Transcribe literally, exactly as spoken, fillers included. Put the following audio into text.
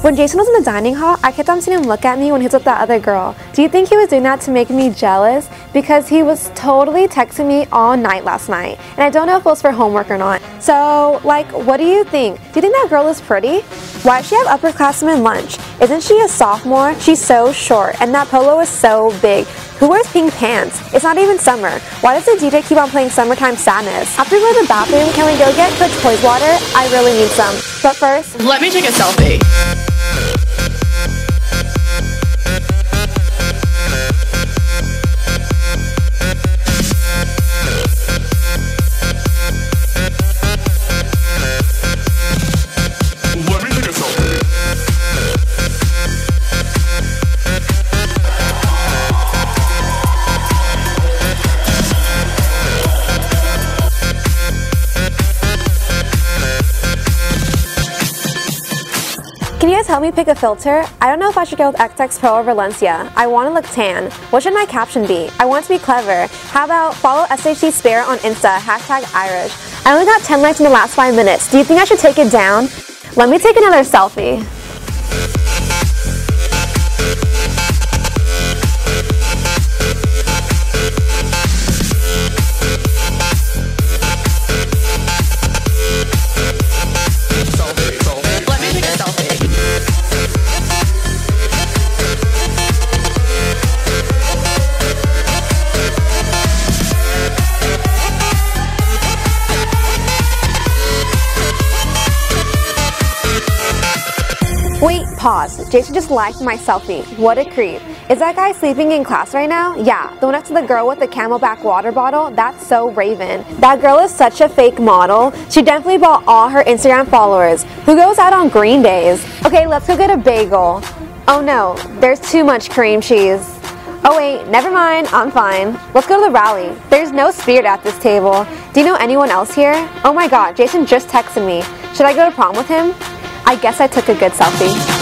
When Jason was in the dining hall, I kept on seeing him look at me when he was with that other girl. Do you think he was doing that to make me jealous? Because he was totally texting me all night last night, and I don't know if it was for homework or not. So, like, what do you think? Do you think that girl is pretty? Why does she have upperclassmen lunch? Isn't she a sophomore? She's so short, and that polo is so big. Who wears pink pants? It's not even summer. Why does the D J keep on playing Summertime Sadness? After we go to the bathroom, can we go get Coach Toys water? I really need some. But first, let me take a selfie. can you guys help me pick a filter? I don't know if I should go with X X Pro or Valencia. I want to look tan. What should my caption be? I want to be clever. How about follow S H C Spirit on Insta, hashtag Irish. I only got ten likes in the last five minutes. Do you think I should take it down? Let me take another selfie. Wait, pause. Jason just liked my selfie. What a creep. Is that guy sleeping in class right now? Yeah, the one next to the girl with the Camelback water bottle? That's so Raven. That girl is such a fake model. She definitely bought all her Instagram followers. Who goes out on green days? Okay, let's go get a bagel. Oh no, there's too much cream cheese. Oh wait, never mind, I'm fine. Let's go to the rally. There's no Spirit at this table. Do you know anyone else here? Oh my god, Jason just texted me. Should I go to prom with him? I guess I took a good selfie.